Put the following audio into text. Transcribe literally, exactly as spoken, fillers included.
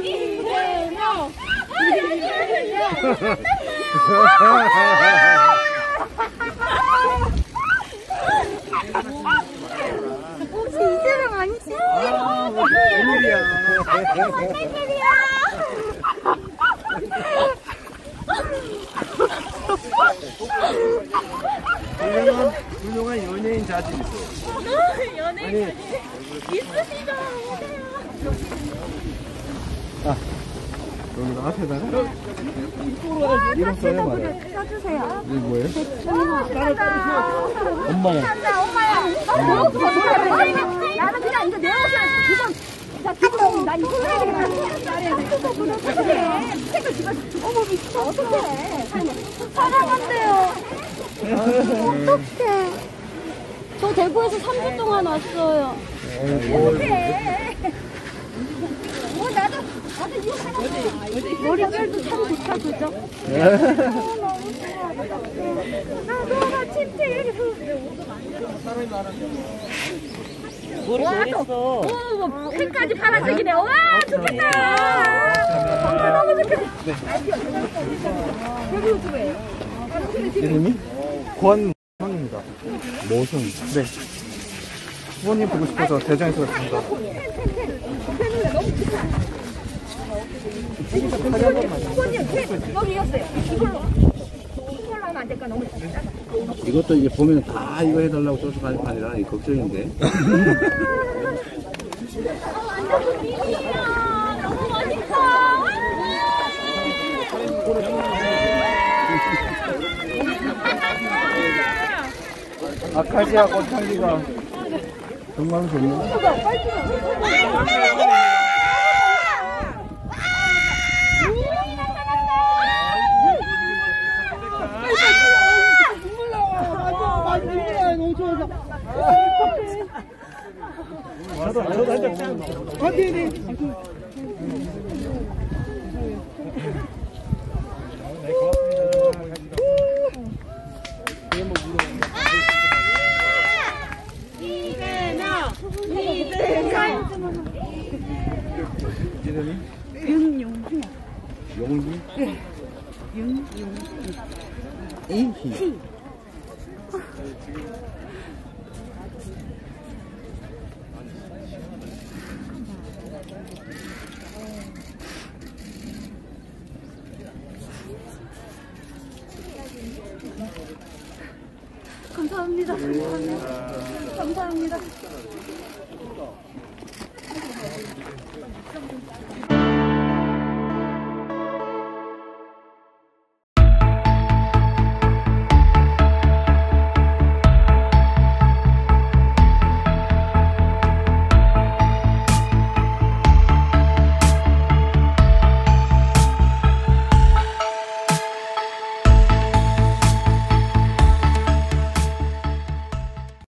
이재명! 이재명! 혹시 이재명 아니지? 웬일이야. 웬일이야. 훌륭한, 훌륭한 연예인 자질 있어. 연예인 있으시죠? 아, 여기다 앞에다가 이름 써요, 말이야. 써주세요. 이게 뭐예요? 엄마. 엄마야. 엄마야. 엄마야. 어, 뭐야? 나는 그냥 이거 내 옷을 두번 자, 뜯고 난 이거 해야 되겠다. 어떡해. 책을 집어. 어머, 미쳐. 어떡해. 사랑한대요. 어떡해. 저 대구에서 삼 주 동안 왔어요. 어떡해. 어, 나도, 나도 이거 하나. 머릿결도 참 좋다, 그죠? 너무 좋아. 나도 나 칩티. 머리 잘했어. 오, 색까지 파란색이네. 와, 좋겠다. 너무 좋겠다. 여기 유튜브에. 이름이? 권성입니다. 모성. 네. 부모님 보고 싶어서 대전에서 왔습니다. 여기 였어요. 이걸로. 이걸로 하면 안 될까? 너무 작다. 이것도 이제 보면 다 이거 해달라고 소식하는 판이라 걱정인데. 완전 미니야. 너무 멋있어. 아카시아 꽃향기가 정말 좋네요. 저도 저도 한 잔. 아, 네네. 이름이? 윤용희. 용기? 네. 윤용희. 이희. 감사합니다. 감사합니다. 감사합니다.